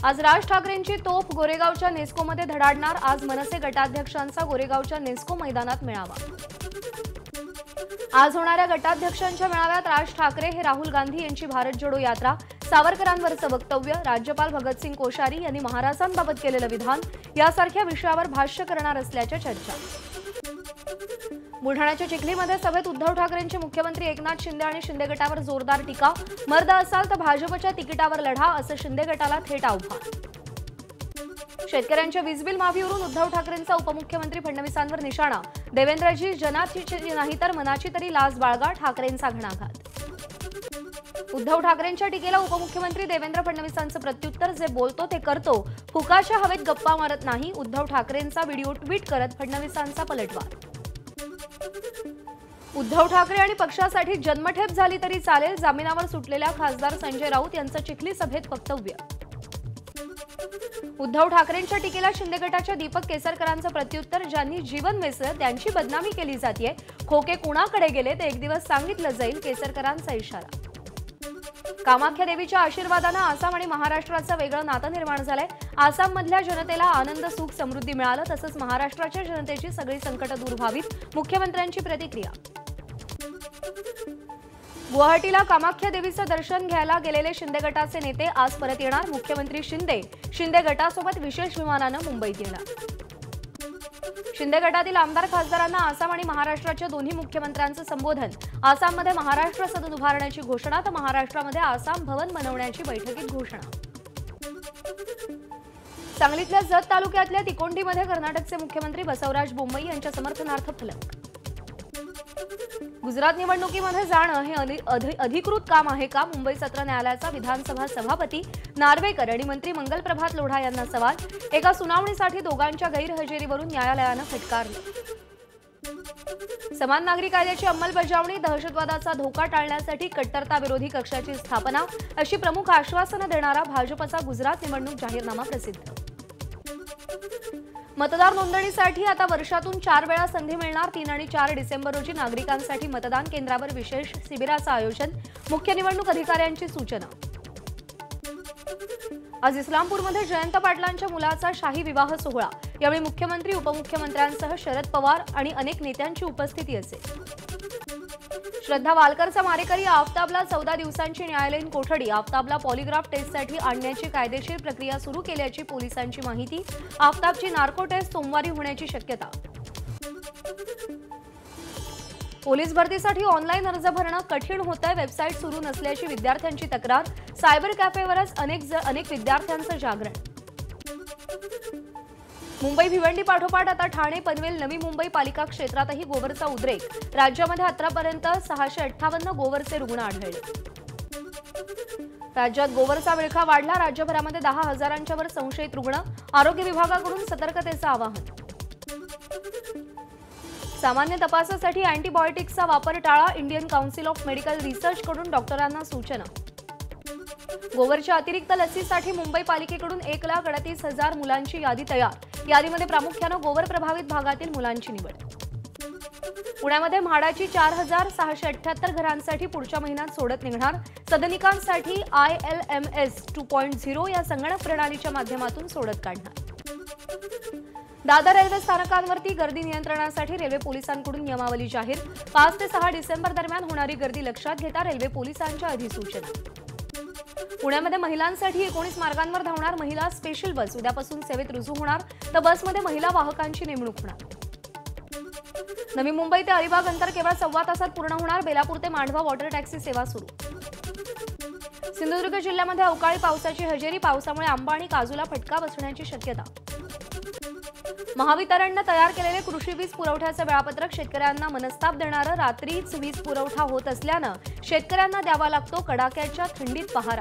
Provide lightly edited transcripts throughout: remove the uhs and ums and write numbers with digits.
आज राज ठाकरेंची तोफ गोरेगावच्या नेस्कोमध्ये धडाडणार। आज मनसे गटाध्यक्षांचा गोरेगावच्या नेस्को मैदानात मेळावा। आज होणाऱ्या गटाध्यक्षांच्या मेळाव्यात राज ठाकरे हे राहुल गांधी यांची भारत जोडो यात्रा, सावरकरांवरचं वक्तव्य, राज्यपाल भगतसिंग कोश्यारी यांनी महाराजांबाबत केलेलं विधान यासारख्या विषयावर भाष्य करणार असल्याच्या चर्चा। बुलढाण्याच्या चिखलीमध्ये सभेत उद्धव ठाकरेंचे मुख्यमंत्री एकनाथ शिंदे आणि शिंदे गटावर जोरदार टीका। मर्द असाल तर भाजपच्या तिकिटावर लढा, असं शिंदे गटाला थेट आव्हान। शेतकऱ्यांच्या वीज बिल माफीवरून उद्धव ठाकरेंचा उपमुख्यमंत्री फडणवीसांवर निशाणा। देवेंद्रजी जनाची नाही तर मनाची तरी लाज बाळगा, ठाकरेंचा घणाघात। उद्धव ठाकरेंच्या टीकेला उपमुख्यमंत्री देवेंद्र फडणवीसांचं प्रत्युत्तर, जे बोलतो ते करतो, फुकाच्या हवेत गप्पा मारत नाही। उद्धव ठाकरेंचा व्हिडिओ ट्विट करत फडणवीसांचा पलटवार। उद्धव ठाकरे आणि पक्षासाठी जन्मठेप झाली तरी चालेल, जामिनावर सुटलेल्या खासदार संजय राऊत यांचं चिखली सभेत वक्तव्य। उद्धव ठाकरेंच्या टीकेला शिंदे गटाच्या दीपक केसरकरांचं प्रत्युत्तर, ज्यांनी जीवन वेचलं त्यांची बदनामी केली जाते, खोके कुणाकडे गेले ते एक दिवस सांगितलं जाईल, केसरकरांचा इशारा। कामाख्या देवीच्या आशीर्वादानं आसाम आणि महाराष्ट्राचं वेगळं नातं निर्माण झालंय। आसाममधल्या जनतेला आनंद, सुख, समृद्धी मिळालं, तसंच महाराष्ट्राच्या जनतेची सगळी संकटं दूर व्हावीत, मुख्यमंत्र्यांची प्रतिक्रिया। गुवाहाटीला कामाख्या देवीचं दर्शन घ्यायला गेलेले शिंदे गटाचे नेते आज परत येणार। मुख्यमंत्री शिंदे गटासोबत विशेष विमानानं मुंबईत येणार। शिंदे गटातील आमदार खासदारांना आसाम आणि महाराष्ट्राच्या दोन्ही मुख्यमंत्र्यांचं संबोधन। आसाममध्ये महाराष्ट्र सदन उभारण्याची घोषणा, तर महाराष्ट्रामध्ये आसाम भवन बनवण्याची बैठकीत घोषणा। सांगलीतल्या जत तालुक्यातल्या तिकोंडीमध्ये कर्नाटकचे मुख्यमंत्री बसवराज बोम्मई यांच्या समर्थनार्थ फलक। गुजरात निवडणुकीमध्ये जाणं हे अधिकृत काम आहे का? मुंबई सत्र न्यायालयाचा विधानसभा सभापती नार्वेकर आणि मंत्री मंगल प्रभात लोढा यांना सवाल। एका सुनावणीसाठी दोघांच्या गैरहजेरीवरून न्यायालयानं फटकारलं। समान नागरी कायद्याची अंमलबजावणी, दहशतवादाचा धोका टाळण्यासाठी कट्टरता विरोधी कक्षाची स्थापना, अशी प्रमुख आश्वासनं देणारा भाजपचा गुजरात निवडणूक जाहीरनामा प्रसिद्ध। मतदार नोंदणीसाठी आता वर्षातून 4 वेळा संधी मिळणार। 3 आणि 4 डिसेंबर रोजी नागरिकांसाठी मतदान केंद्रावर विशेष शिबिराचं आयोजन, मुख्य निवडणूक अधिकाऱ्यांची सूचना। आज इस्लामपूरमध्ये जयंत पाटलांच्या मुलाचा शाही विवाह सोहळा। यावेळी मुख्यमंत्री, उपमुख्यमंत्र्यांसह शरद पवार आणि अनेक नेत्यांची उपस्थिती असेल। श्रद्धा वालकरचा मारेकरी आफताबला 14 दिवसांची न्यायालयीन कोठडी। आफताबला पॉलिग्राफ टेस्टसाठी आणण्याची कायदेशीर प्रक्रिया सुरू केल्याची पोलिसांची माहिती। आफताबची नार्को टेस्ट सोमवारी होण्याची शक्यता। पोलीस भरतीसाठी ऑनलाईन अर्ज भरणं कठीण होतंय, वेबसाईट सुरू नसल्याची विद्यार्थ्यांची तक्रार। सायबर कॅफेवरच अनेक विद्यार्थ्यांचं जागरण। मुंबई भिवंडी पाठोपाठ आता ठाणे, पनवेल, नवी मुंबई पालिका क्षेत्रातही गोवरचा उद्रेक। राज्यामध्ये आतापर्यंत 658 गोवरचे रुग्ण आढळले। राज्यात गोवरचा विळखा वाढला। राज्यभरामध्ये 10,000च्या वर संशयित रुग्ण। आरोग्य विभागाकडून सतर्कतेचं आवाहन। सामान्य तपासासाठी अँटीबायोटिक्सचा वापर टाळा, इंडियन काउन्सिल ऑफ मेडिकल रिसर्चकडून डॉक्टरांना सूचना। गोवरच्या अतिरिक्त लसीसाठी मुंबई पालिकेकडून 1,38,000 मुलांची यादी तयार। यादीमध्ये प्रामुख्यानं गोवर प्रभावित भागातील मुलांची निवड। पुण्यामध्ये म्हाडाची 4,678 घरांसाठी पुढच्या महिन्यात सोडत निघणार। सदनिकांसाठी ILMS 2.0 या संगणक प्रणालीच्या माध्यमातून सोडत काढणार। दादर रेल्वे स्थानकांवरती गर्दी नियंत्रणासाठी रेल्वे पोलिसांकडून नियमावली जाहीर। 5 ते 6 डिसेंबर दरम्यान होणारी गर्दी लक्षात घेता रेल्वे पोलिसांच्या अधिसूचना। पुण्यामध्ये महिलांसाठी 19 मार्गांवर धावणार महिला स्पेशल बस उद्यापासून सेवेत रुजू होणार, तर बसमध्ये महिला वाहकांची नेमणूक होणार। नवी मुंबई ते अलिबाग अंतर केवळ 1.25 तासात पूर्ण होणार। बेलापूर ते मांडवा वॉटर टॅक्सी सेवा सुरू। सिंधुदुर्ग जिल्ह्यामध्ये अवकाळी पावसाची हजेरी। पावसामुळे आंबा आणि काजूला फटका बसण्याची शक्यता। महावितरणनं तयार केलेले कृषी वीज पुरवठ्याचं वेळापत्रक शेतकऱ्यांना मनस्ताप देणारं। रात्रीच वीज पुरवठा होत असल्यानं शेतकऱ्यांना द्यावा लागतो कडाक्याच्या थंडीत पहारा।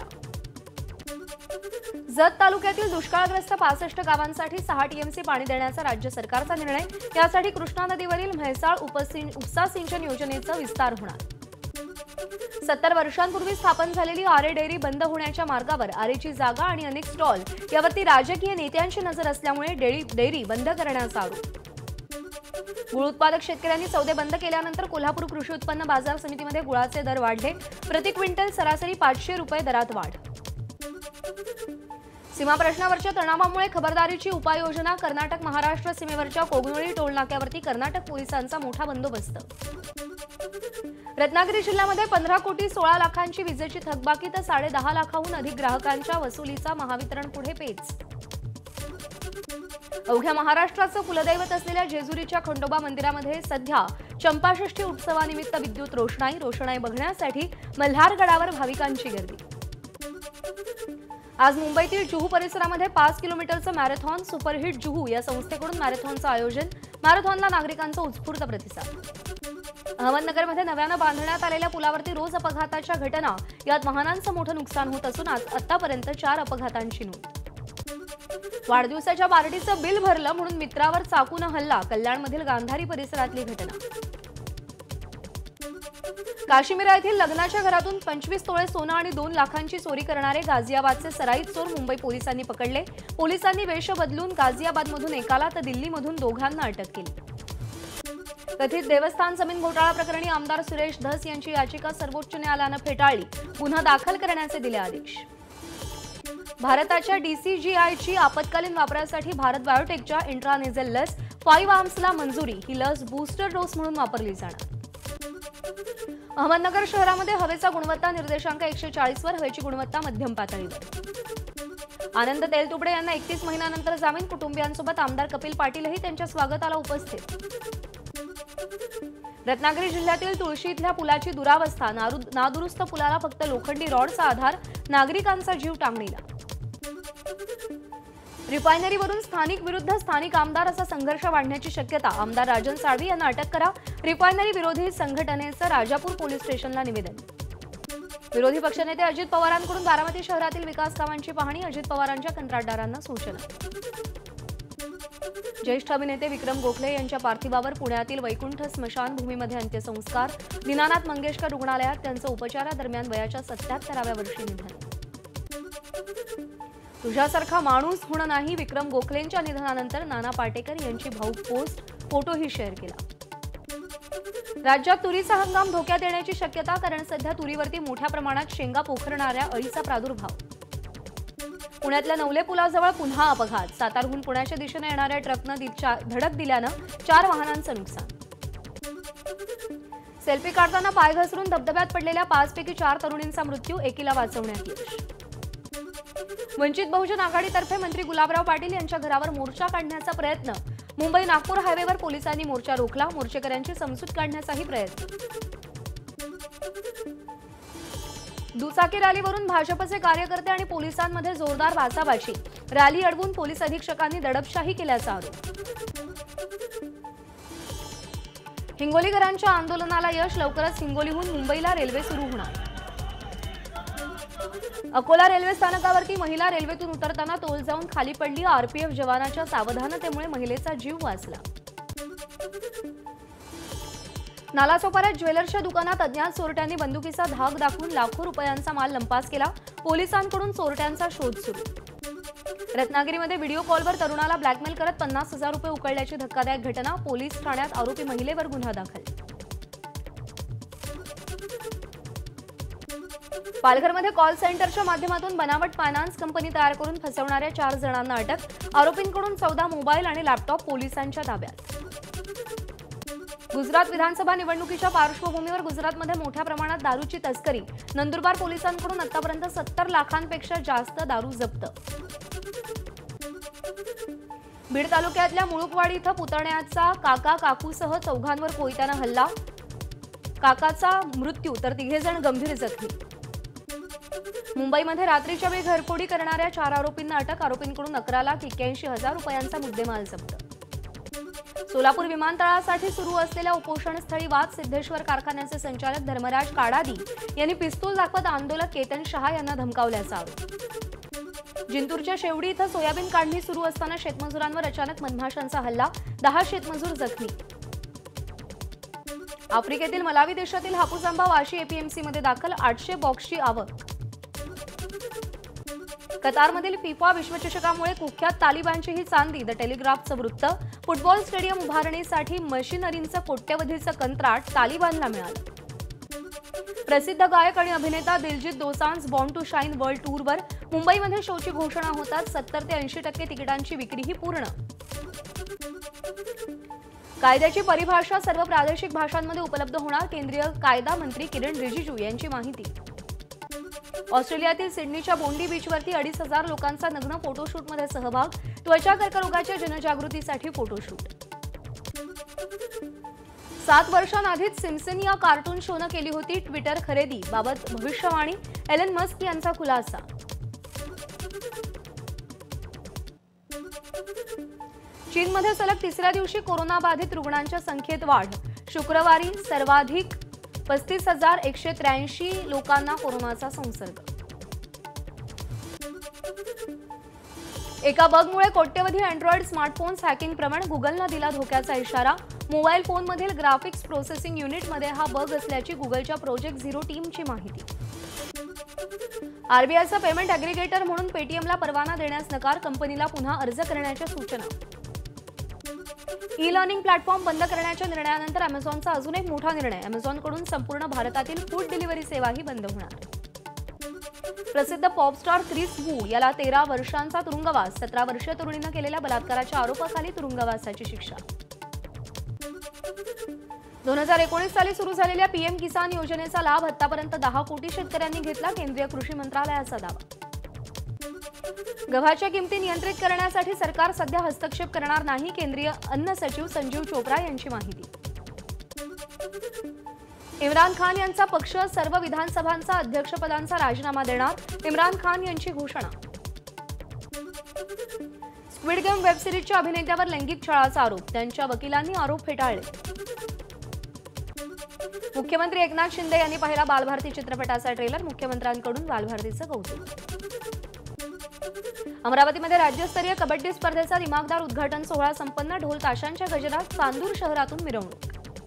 जत तालुक्यातील दुष्काळग्रस्त 65 गावांसाठी 6 टीएमसी पाणी देण्याचा राज्य सरकारचा निर्णय। यासाठी कृष्णा नदीवरील म्हैसाळ उपसा सिंचन योजनेचा विस्तार होणार। 70 वर्षांपूर्वी स्थापन झालेली आरे डेअरी बंद होण्याच्या मार्गावर। आरेची जागा आणि अनेक स्टॉल यावरती राजकीय नेत्यांची नजर असल्यामुळे डेअरी बंद करण्याचा आरोप। गुळ उत्पादक शेतकऱ्यांनी सौदे बंद केल्यानंतर कोल्हापूर कृषी उत्पन्न बाजार समितीमध्ये गुळाचे दर वाढले। प्रति क्विंटल सरासरी 500 रुपये दरात वाढ। सीमा प्रश्नावरच्या तणावामुळे खबरदारीची उपाययोजना कर्नाटक महाराष्ट्र सीमेवरच्या कोगनोळी टोल नाक्यावरती कर्नाटक पोलिसांचा मोठा बंदोबस्त। रत्नागिरी जिल्ह्यामध्ये 15 कोटी 16 लाखांची विजेची थकबाकी तर 10.5 लाखाहून अधिक ग्राहकांच्या वसुलीचा महावितरण पुढे पेच। अवघ्या महाराष्ट्राचं कुलदैवत असलेल्या जेजुरीच्या खंडोबा मंदिरामध्ये सध्या चंपाषष्ठी उत्सवानिमित्त विद्युत रोषणाई बघण्यासाठी मल्हारगडावर भाविकांची गर्दी। आज मुंबईतील जुहू परिसरामध्ये 5 किलोमीटरचं मॅरेथॉन सुपरहिट जुहू या संस्थेकडून मॅरेथॉनचं आयोजन। मॅरेथॉनला नागरिकांचा उत्स्फूर्त प्रतिसाद। अहमदनगरमध्ये नव्यानं बांधण्यात आलेल्या पुलावरती रोज अपघाताच्या घटना, यात वाहनांचं मोठं नुकसान होत असून आतापर्यंत 4 अपघातांची नोंद। वाढदिवसाच्या पार्टीचं बिल भरलं म्हणून मित्रावर चाकून हल्ला, कल्याणमधील गांधारी परिसरातली घटना। काश्मीर येथील लग्नाच्या घरातून 25 तोळे सोनं आणि 2 लाखांची चोरी करणारे गाझियाबादचे सराईत चोर मुंबई पोलिसांनी पकडले। पोलिसांनी वेश बदलून गाझियाबादमधून एकाला तर दिल्लीमधून दोघांना अटक केली। कथित देवस्थान जमीन घोटाळा प्रकरणी आमदार सुरेश धस यांची याचिका सर्वोच्च न्यायालयानं फेटाळली, गुन्हा दाखल करण्याचे दिले आदेश। भारताच्या डीसीजीआयची आपत्कालीन वापरासाठी भारत बायोटेकच्या इंट्रानेझल लस 5 आर्म्सला मंजुरी। ही लस बूस्टर डोस म्हणून वापरली जाणार। अहमदनगर शहरामध्ये हवेचा गुणवत्ता निर्देशांक 140 वर, हवेची गुणवत्ता मध्यम पातळीवर। आनंद तेलतुबडे यांना 31 महिन्यानंतर जामीन, कुटुंबियांसोबत आमदार कपिल पाटीलही त्यांच्या स्वागताला उपस्थित। रत्नागिरी जिल्ह्यातील तुळशी इथल्या पुलाची दुरावस्था, नादुरुस्त पुलाला फक्त लोखंडी रॉडचा आधार, नागरिकांचा जीव टांगणीला। रिफायनरीवरून स्थानिक विरुद्ध स्थानिक आमदार असा संघर्ष वाढण्याची शक्यता, आमदार राजन साळवी यांना अटक करा। रिफायनरी विरोधी संघटनेचं राजापूर पोलीस स्टेशनला निवेदन। विरोधी पक्षनेते अजित पवारांकडून बारामती शहरातील विकास कामांची पाहणी, अजित पवारांच्या कंत्राटदारांना सूचना। ज्येष्ठ अभिनेते विक्रम गोखले यांच्या पार्थिवावर पुण्यातील वैकुंठ स्मशानभूमीमध्ये अंत्यसंस्कार। दीनानाथ मंगेशकर रुग्णालयात त्यांचं उपचारादरम्यान वयाच्या 77व्या वर्षी निधन। तुझ्यासारखा माणूस होणं नाही, विक्रम गोखलेंच्या निधनानंतर नाना पाटेकर यांची भावूक पोस्ट, फोटोही शेअर केला। राज्यात तुरीचा हंगाम धोक्यात येण्याची शक्यता, कारण सध्या तुरीवरती मोठ्या प्रमाणात शेंगा पोखरणाऱ्या अळीचा प्रादुर्भाव। पुण्यातल्या नवले पुलाजवळ पुन्हा अपघात, सातारहून पुण्याच्या दिशेने येणाऱ्या ट्रकनं धडक दिल्यानं 4 वाहनांचं नुकसान। सेल्फी काढताना पाय घसरून धबधब्यात पडलेल्या 5 पैकी 4 तरुणींचा मृत्यू, एकीला वाचवण्यात यश। वंचित बहुजन आघाडीतर्फे मंत्री गुलाबराव पाटील यांच्या घरावर मोर्चा काढण्याचा प्रयत्न, मुंबई नागपूर हायवेवर पोलिसांनी मोर्चा रोखला, मोर्चेकऱ्यांची समजूत काढण्याचाही प्रयत्न। दुचाकी रॅलीवरून भाजपचे कार्यकर्ते आणि पोलिसांमध्ये जोरदार बाचाबाची, रॅली अडवून पोलीस अधीक्षकांनी दडपशाही केल्याचा आरोप। हिंगोलीकरांच्या आंदोलनाला यश, लवकरच हिंगोलीहून मुंबईला रेल्वे सुरू होणार। अकोला रेल्वे स्थानकावरती महिला रेल्वेतून उतरताना तोल जाऊन खाली पडली, आरपीएफ जवानाच्या सावधानतेमुळे महिलेचा जीव वाचला। नालासोपाऱ्यात ज्वेलर्सच्या दुकानात अज्ञात चोरट्यांनी बंदुकीचा धाक दाखवून लाखो रुपयांचा माल लंपास केला, पोलिसांकडून चोरट्यांचा शोध सुरू। रत्नागिरीमध्ये व्हिडिओ कॉलवर तरुणाला ब्लॅकमेल करत 50,000 रुपये उकळल्याची धक्कादायक घटना, पोलीस ठाण्यात आरोपी महिलेवर गुन्हा दाखल। पालघरमध्ये कॉल सेंटरच्या माध्यमातून बनावट फायनान्स कंपनी तयार करून फसवणाऱ्या 4 जणांना अटक, आरोपींकडून 14 मोबाईल आणि लॅपटॉप पोलिसांच्या ताब्यात। गुजरात विधानसभा निवडणुकीच्या पार्श्वभूमीवर गुजरातमध्ये मोठ्या प्रमाणात दारूची तस्करी, नंदुरबार पोलिसांकडून आतापर्यंत 70 लाखांपेक्षा जास्त दारू जप्त। बीड तालुक्यातल्या मुळुकवाडी इथं पुतण्याचा काका काकूसह 4घांवर कोयत्यानं हल्ला, काकाचा मृत्यू तर 3 जण गंभीर जखमी। मुंबईमध्ये रात्रीच्या वेळी घरफोडी करणाऱ्या 4 आरोपींना अटक, आरोपींकडून 11,81,000 रुपयांचा मुद्देमाल जप्त। सोलापूर विमानतळासाठी सुरू असलेल्या उपोषणस्थळी वाद, सिद्धेश्वर कारखान्याचे संचालक धर्मराज काडादी यांनी पिस्तूल दाखवत आंदोलक केतन शहा यांना धमकावल्याचा आरोप। जिंतूरच्या शेवडी इथं सोयाबीन काढणी सुरू असताना शेतमजुरांवर अचानक मधमाशांचा हल्ला, 10 शेतमजूर जखमी। आफ्रिकेतील मलावी देशातील हापूस आंबा वाशी एपीएमसीमध्ये दाखल, 800 बॉक्सची आवक। कतारमधील फिफा विश्वचषकामुळे कुख्यात तालिबानची ही चांदी, द टेलिग्राफचं वृत्त। फुटबॉल स्टेडियम उभारणीसाठी मशिनरींचं कोट्यवधीचं कंत्राट तालिबानला मिळालं। प्रसिद्ध गायक आणि अभिनेता Diljit Dosanjh born to shine world टूरवर, मुंबईमध्ये शोची घोषणा होताच 70 ते 80% तिकिटांची विक्रीही पूर्ण. कायद्याची परिभाषा सर्व प्रादेशिक भाषांमध्ये उपलब्ध होणार. केंद्रीय कायदा मंत्री किरण रिजिजू यांची माहिती. ऑस्ट्रेलियातील सिडनीच्या बोंडी बीचवरती 2,500 लोकांचा नग्न फोटोशूटमध्ये सहभाग. त्वचा कर्करोगाच्या जनजागृतीसाठी फोटोशूट. 7 वर्षांआधीच सिम्पसन या कार्टून शोनं केली होती ट्विटर खरेदी बाबत भविष्यवाणी. एलन मस्क यांचा खुलासा. चीनमध्ये सलग तिसऱ्या दिवशी कोरोनाबाधित रुग्णांच्या संख्येत वाढ. शुक्रवारी सर्वाधिक 35,183 लोकांना कोरोनाचा संसर्ग. एका बगमुळे कोट्यवधी अँड्रॉइड स्मार्टफोन्स हॅकिंग प्रमाण गुगलनं दिला धोक्याचा इशारा. मोबाईल फोनमधील ग्राफिक्स प्रोसेसिंग युनिटमध्ये हा बग असल्याची गुगलच्या प्रोजेक्ट झिरो टीमची माहिती. आरबीआयचा पेमेंट ॲग्रिगेटर म्हणून पेटीएमला परवाना देण्यास नकार. कंपनीला पुन्हा अर्ज करण्याच्या सूचना. ई लर्निंग प्लॅटफॉर्म बंद करण्याच्या निर्णयानंतर अमेझॉनचा अजून एक मोठा निर्णय. अमेझॉनकडून संपूर्ण भारतातील फूड डिलिव्हरी सेवाही बंद होणार. प्रसिद्ध पॉपस्टार क्रिस वू याला 13 वर्षांचा तुरुंगवास. 17 वर्षीय तरुणीनं केलेल्या बलात्काराच्या आरोपाखाली तुरुंगवासाची शिक्षा. 2019 साली सुरू झालेल्या पीएम किसान योजनेचा लाभ आतापर्यंत 10 कोटी शेतकऱ्यांनी घेतला. केंद्रीय कृषी मंत्रालयाचा दावा. गव्हाच्या किमती नियंत्रित करण्यासाठी सरकार सध्या हस्तक्षेप करणार नाही. केंद्रीय अन्न सचिव संजीव चोप्रा यांची माहिती. इम्रान खान यांचा पक्ष सर्व विधानसभांचा अध्यक्षपदांचा राजीनामा देणार. इम्रान खान यांची घोषणा. स्क्विड गेम वेब सिरीजच्या अभिनेत्यावर लैंगिक छळाचा आरोप. त्यांच्या वकिलांनी आरोप फेटाळले. मुख्यमंत्री एकनाथ शिंदे यांनी पाहिला बालभारती चित्रपटाचा ट्रेलर. मुख्यमंत्र्यांकडून बालभारतीचं कौतुक. अमरावतीमध्ये राज्यस्तरीय कबड्डी स्पर्धेचा दिमागदार उद्घाटन सोहळा संपन्न. ढोल ताशांच्या गजरात चांदूर शहरातून मिरवणूक.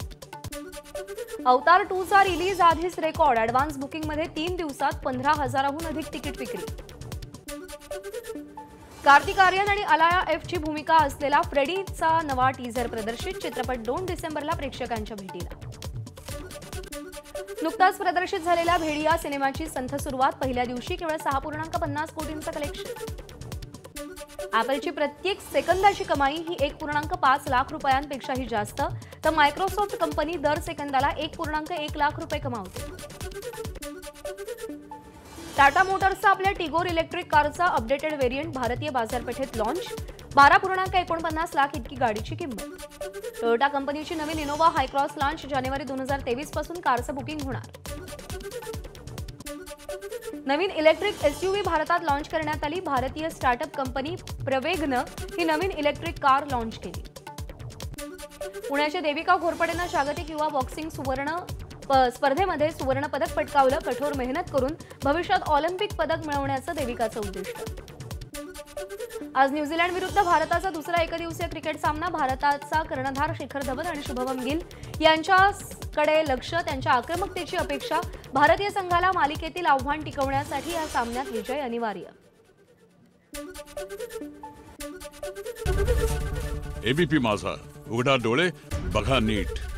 अवतार 2चा रिलीज आधीच रेकॉर्ड. ॲडव्हान्स बुकिंगमध्ये 3 दिवसात 15,000हून अधिक तिकीट विक्री. कार्तिक आर्यन आणि अलाया एफची भूमिका असलेला फ्रेडीचा नवा टीझर प्रदर्शित. चित्रपट 2 डिसेंबरला प्रेक्षकांच्या भेटीला. नुकताच प्रदर्शित झालेल्या भेडिया सिनेमाची संथ सुरुवात. पहिल्या दिवशी केवळ 6.50 कोटींचं कलेक्शन. ॲपलची प्रत्येक सेकंदाची कमाई ही 1.5 लाख रुपयांपेक्षाही जास्त. तर मायक्रोसॉफ्ट कंपनी दर सेकंदाला 1.1 लाख रुपये कमावते. टाटा मोटर्सचा आपल्या टिगोर इलेक्ट्रिक कारचा अपडेटेड व्हेरियंट भारतीय बाजारपेठेत लॉन्च. 12.49 लाख इतकी गाडीची किंमत. टोयोटा कंपनीची नवीन इनोव्हा हायक्रॉस लॉन्च. जानेवारी 2023 पासून कारचं बुकिंग होणार. नवीन इलेक्ट्रिक एसयूव्ही भारतात लॉन्च करण्यात आली. भारतीय स्टार्टअप कंपनी प्रवेगनं ही नवीन इलेक्ट्रिक कार लॉन्च केली. पुण्याच्या देविका घोरपडेनं जागतिक युवा बॉक्सिंग स्पर्धेमध्ये सुवर्ण पदक पटकावलं. कठोर मेहनत करून भविष्यात ऑलिम्पिक पदक मिळवण्याचं देविकाचं उद्दिष्ट. आज न्यूझीलंड विरुद्ध भारताचा दुसरा एकदिवसीय क्रिकेट सामना. भारताचा कर्णधार शिखर धवन आणि शुभमन गिल यांच्याकडे लक्ष. त्यांच्या आक्रमकतेची अपेक्षा. भारतीय संघाला मालिकेतील आव्हान टिकवण्यासाठी या सामन्यात विजय अनिवार्य. एबीपी माझा, उघडा डोळे बघा नीट.